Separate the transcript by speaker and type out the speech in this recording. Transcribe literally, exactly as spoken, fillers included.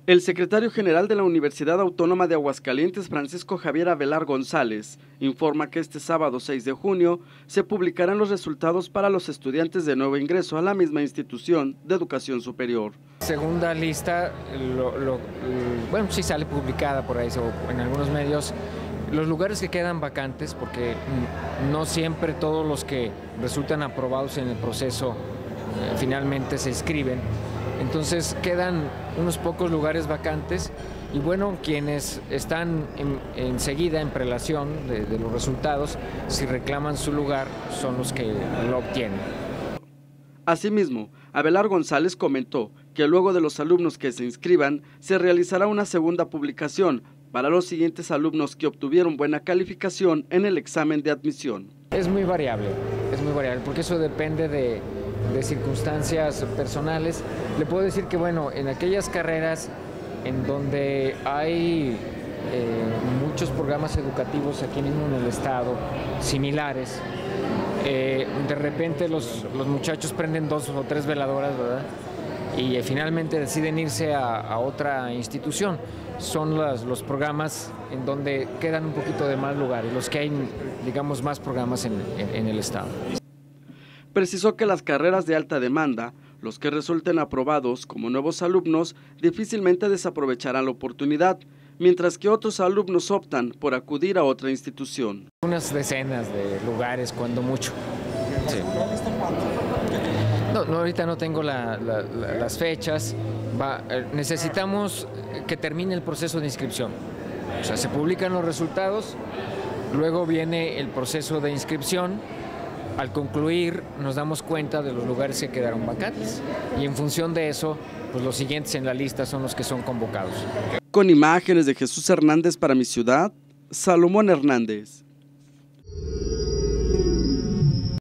Speaker 1: El secretario general de la Universidad Autónoma de Aguascalientes, Francisco Javier Avelar González, informa que este sábado seis de junio se publicarán los resultados para los estudiantes de nuevo ingreso a la misma institución de educación superior.
Speaker 2: Segunda lista, lo, lo, bueno, sí sale publicada por ahí o en algunos medios, los lugares que quedan vacantes, porque no siempre todos los que resultan aprobados en el proceso eh, finalmente se inscriben. Entonces quedan unos pocos lugares vacantes y bueno, quienes están en, enseguida en prelación de, de los resultados, si reclaman su lugar, son los que lo obtienen.
Speaker 1: Asimismo, Avelar González comentó que luego de los alumnos que se inscriban, se realizará una segunda publicación para los siguientes alumnos que obtuvieron buena calificación en el examen de admisión.
Speaker 2: Es muy variable, es muy variable, porque eso depende de, de circunstancias personales. Le puedo decir que, bueno, en aquellas carreras en donde hay eh, muchos programas educativos aquí mismo en el estado, similares, eh, de repente los, los muchachos prenden dos o tres veladoras, ¿verdad? Y eh, finalmente deciden irse a, a otra institución. Son las, los programas en donde quedan un poquito de más lugares, los que hay, digamos, más programas en, en, en el estado.
Speaker 1: Precisó que las carreras de alta demanda, los que resulten aprobados como nuevos alumnos, difícilmente desaprovecharán la oportunidad, mientras que otros alumnos optan por acudir a otra institución.
Speaker 2: Unas decenas de lugares, cuando mucho. Sí. No, no, ahorita no tengo la, la, la, las fechas. Va, eh, necesitamos que termine el proceso de inscripción. O sea, se publican los resultados, luego viene el proceso de inscripción. Al concluir, nos damos cuenta de los lugares que quedaron vacantes y en función de eso, pues los siguientes en la lista son los que son convocados.
Speaker 1: Con imágenes de Jesús Hernández para Mi Ciudad, Salomón Hernández.